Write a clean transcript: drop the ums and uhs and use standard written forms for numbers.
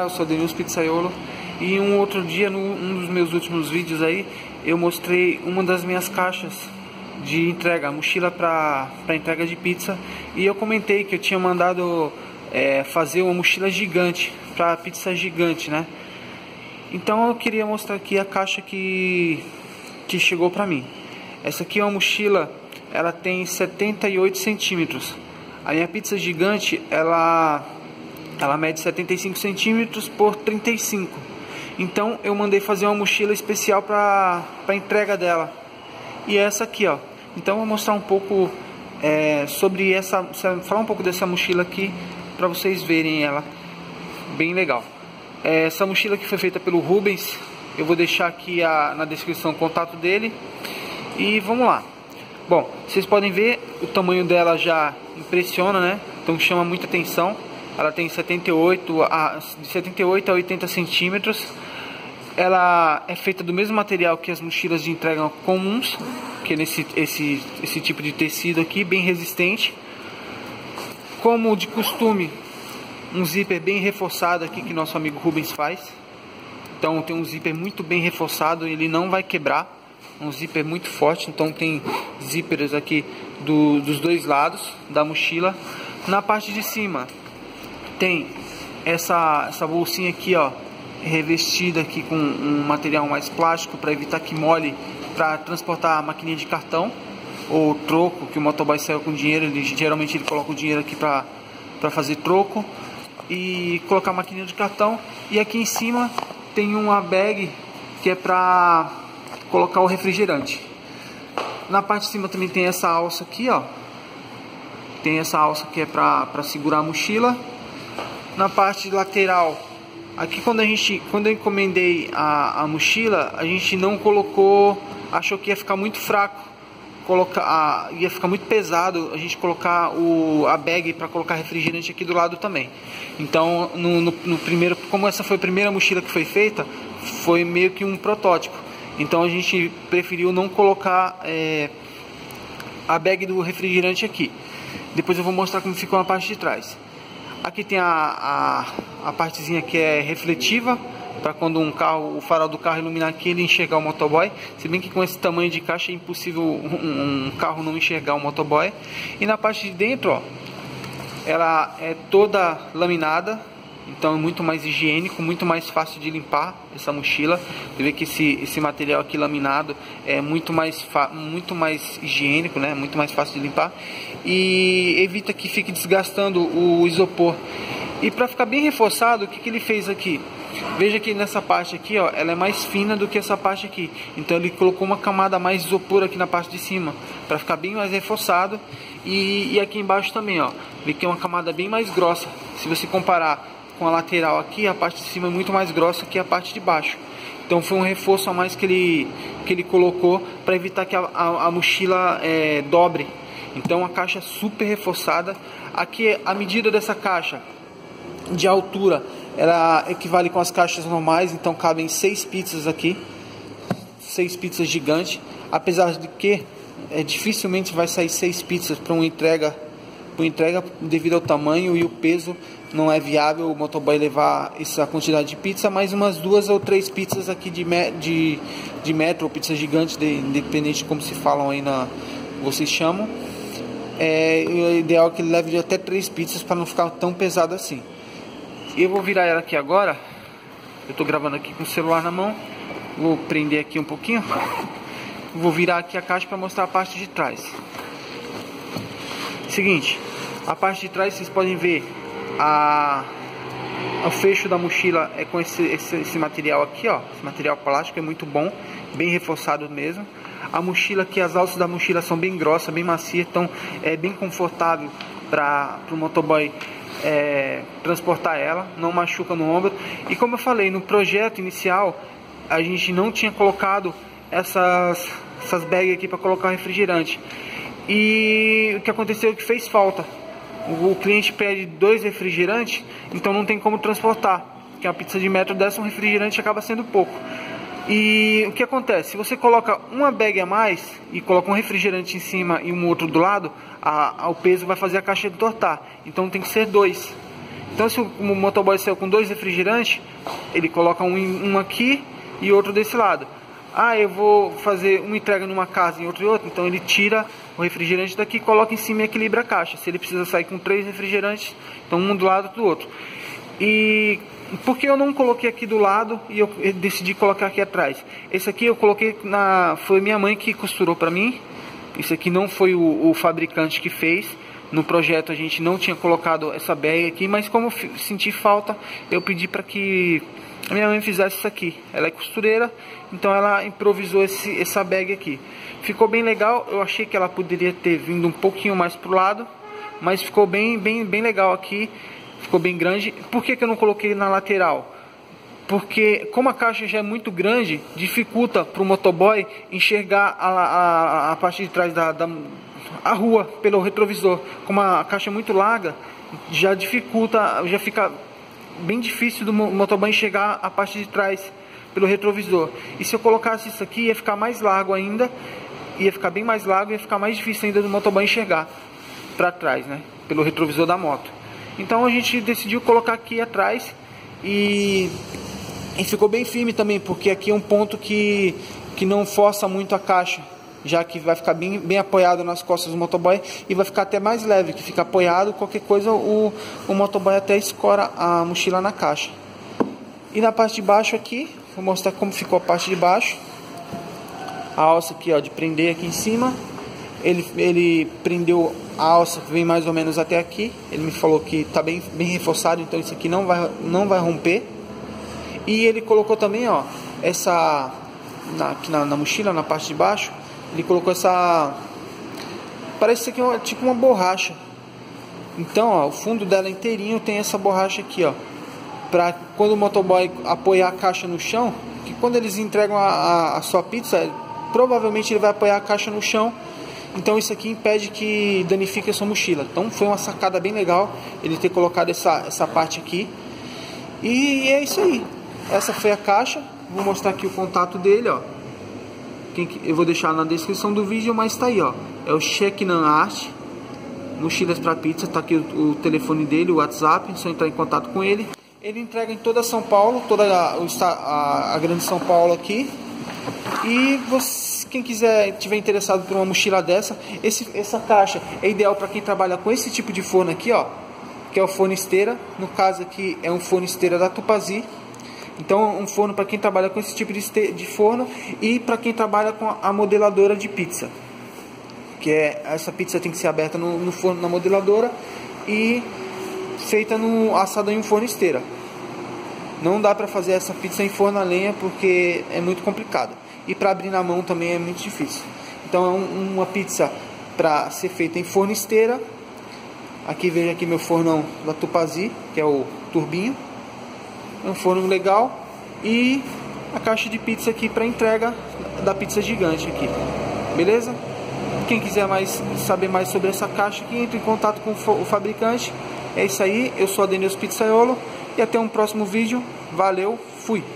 eu sou Denilson Pizzaiolo. E um outro dia, num dos meus últimos vídeos aí, eu mostrei uma das minhas caixas de entrega, mochila para entrega de pizza. E eu comentei que eu tinha mandado fazer uma mochila gigante, para pizza gigante, né? Então eu queria mostrar aqui a caixa que chegou para mim. Essa aqui é uma mochila, ela tem 78 centímetros. A minha pizza gigante, ela mede 75 centímetros por 35. Então eu mandei fazer uma mochila especial para entrega dela. E essa aqui, ó. Então eu vou mostrar um pouco sobre falar um pouco dessa mochila aqui para vocês verem ela. Bem legal. Essa mochila que foi feita pelo Rubens. Eu vou deixar aqui na descrição o contato dele. E vamos lá. Bom, vocês podem ver o tamanho dela já impressiona, né? Então chama muita atenção. Ela tem de 78 a 80 centímetros. Ela é feita do mesmo material que as mochilas de entrega comuns, que é esse tipo de tecido aqui, bem resistente. Como de costume, um zíper bem reforçado aqui que nosso amigo Rubens faz. Então tem um zíper muito bem reforçado, ele não vai quebrar. Um zíper muito forte, então tem zíperes aqui dos dois lados da mochila. Na parte de cima tem essa bolsinha aqui, ó, revestida aqui com um material mais plástico para evitar que molhe, para transportar a maquininha de cartão ou troco, que o motoboy saiu com dinheiro. Geralmente ele coloca o dinheiro aqui para fazer troco e colocar a maquininha de cartão. E aqui em cima tem uma bag que é para colocar o refrigerante. Na parte de cima também tem essa alça aqui, ó. Tem essa alça que é para segurar a mochila. Na parte lateral, aqui quando eu encomendei a mochila, a gente não colocou, achou que ia ficar muito fraco, ia ficar muito pesado a gente colocar a bag para colocar refrigerante aqui do lado também. Então no primeiro, como essa foi a primeira mochila que foi feita, foi meio que um protótipo. Então a gente preferiu não colocar a bag do refrigerante aqui. Depois eu vou mostrar como ficou a parte de trás. Aqui tem a partezinha que é refletiva, para quando o farol do carro iluminar aqui, ele enxergar o motoboy. Se bem que com esse tamanho de caixa é impossível um carro não enxergar o motoboy. E na parte de dentro, ó, ela é toda laminada, então é muito mais higiênico, muito mais fácil de limpar essa mochila. Você vê que esse material aqui laminado é muito mais higiênico, né? Muito mais fácil de limpar e evita que fique desgastando o isopor. E para ficar bem reforçado, o que ele fez aqui? Veja que nessa parte aqui, ó, ela é mais fina do que essa parte aqui. Então ele colocou uma camada mais isopor aqui na parte de cima, para ficar bem mais reforçado. E aqui embaixo também, ó, vê que é uma camada bem mais grossa. Se você comparar com a lateral aqui, a parte de cima é muito mais grossa que a parte de baixo. Então foi um reforço a mais que ele colocou para evitar que a mochila dobre. Então a caixa super reforçada. Aqui a medida dessa caixa de altura, ela equivale com as caixas normais. Então cabem 6 pizzas aqui, 6 pizzas gigantes. Apesar de que dificilmente vai sair 6 pizzas para uma entrega devido ao tamanho e o peso. Não é viável o motoboy levar essa quantidade de pizza, mas umas 2 ou 3 pizzas aqui de metro ou pizza gigante, independente de como se falam aí vocês chamam. O ideal é que ele leve até 3 pizzas para não ficar tão pesado assim. Eu vou virar ela aqui agora. Eu estou gravando aqui com o celular na mão. Vou prender aqui um pouquinho. Vou virar aqui a caixa para mostrar a parte de trás. Seguinte, a parte de trás vocês podem ver o fecho da mochila é com esse material aqui, ó. Esse material plástico é muito bom, bem reforçado mesmo. A mochila aqui, as alças da mochila são bem grossas, bem macias, então é bem confortável para o motoboy transportar ela, não machuca no ombro. E como eu falei, no projeto inicial a gente não tinha colocado essas bags aqui para colocar refrigerante. E o que aconteceu é que fez falta. O cliente pede 2 refrigerantes, então não tem como transportar, porque a pizza de metro dessa, um refrigerante acaba sendo pouco. E o que acontece? Se você coloca uma bag a mais e coloca um refrigerante em cima e um outro do lado, o peso vai fazer a caixa entortar. Então tem que ser 2. Então se o motoboy saiu com 2 refrigerantes, ele coloca um aqui e outro desse lado. Ah, eu vou fazer uma entrega numa casa e outra, então ele tira o refrigerante daqui, coloca em cima e equilibra a caixa. Se ele precisa sair com 3 refrigerantes, então um do lado do outro. E porque eu não coloquei aqui do lado e eu decidi colocar aqui atrás? Esse aqui eu coloquei foi minha mãe que costurou para mim. Isso aqui não foi o fabricante que fez. No projeto a gente não tinha colocado essa bag aqui, mas como eu senti falta, eu pedi para que a minha mãe fizesse isso aqui. Ela é costureira, então ela improvisou essa bag aqui. Ficou bem legal. Eu achei que ela poderia ter vindo um pouquinho mais pro lado, mas ficou bem legal aqui. Ficou bem grande. Por que eu não coloquei na lateral? Porque como a caixa já é muito grande, dificulta para o motoboy enxergar a parte de trás a rua pelo retrovisor. Como a caixa é muito larga, já dificulta, já fica bem difícil do motoboy enxergar a parte de trás pelo retrovisor. E se eu colocasse isso aqui, ia ficar mais largo ainda, ia ficar bem mais largo, ia ficar mais difícil ainda do motoboy enxergar para trás, né, pelo retrovisor da moto. Então a gente decidiu colocar aqui atrás e ficou bem firme também, porque aqui é um ponto que não força muito a caixa, já que vai ficar bem apoiado nas costas do motoboy e vai ficar até mais leve, que fica apoiado, qualquer coisa o motoboy até escora a mochila na caixa. E na parte de baixo aqui, vou mostrar como ficou a parte de baixo. A alça aqui, ó, de prender aqui em cima. Ele prendeu a alça, vem mais ou menos até aqui. Ele me falou que está bem reforçado, então isso aqui não vai romper. E ele colocou também, ó, aqui na mochila, na parte de baixo, ele colocou parece que é tipo uma borracha. Então, ó, o fundo dela inteirinho tem essa borracha aqui, ó, para quando o motoboy apoiar a caixa no chão, que quando eles entregam a sua pizza, provavelmente ele vai apoiar a caixa no chão. Então isso aqui impede que danifique a sua mochila. Então foi uma sacada bem legal ele ter colocado essa parte aqui. E é isso aí. Essa foi a caixa. Vou mostrar aqui o contato dele, ó. Eu vou deixar na descrição do vídeo, mas tá aí, ó. É o Shekinan Art, mochilas para pizza. Tá aqui o telefone dele, o WhatsApp. É só entrar em contato com ele. Ele entrega em toda São Paulo, toda a grande São Paulo aqui. E quem tiver interessado por uma mochila dessa, essa caixa é ideal para quem trabalha com esse tipo de forno aqui, ó, que é o forno esteira. No caso aqui é um forno esteira da Tupazi. Então um forno para quem trabalha com esse tipo de forno e para quem trabalha com a modeladora de pizza, que essa pizza tem que ser aberta no forno, na modeladora, e feita assada em um forno esteira. Não dá para fazer essa pizza em forno a lenha porque é muito complicado. E para abrir na mão também é muito difícil. Então é uma pizza para ser feita em forno esteira. Aqui veja aqui meu fornão da Tupazi, que é o turbinho. É um forno legal. E a caixa de pizza aqui para entrega da pizza gigante aqui. Beleza? Quem quiser saber mais sobre essa caixa aqui, entre em contato com o fabricante. É isso aí, eu sou Adenilson Pizzaiolo e até um próximo vídeo. Valeu, fui!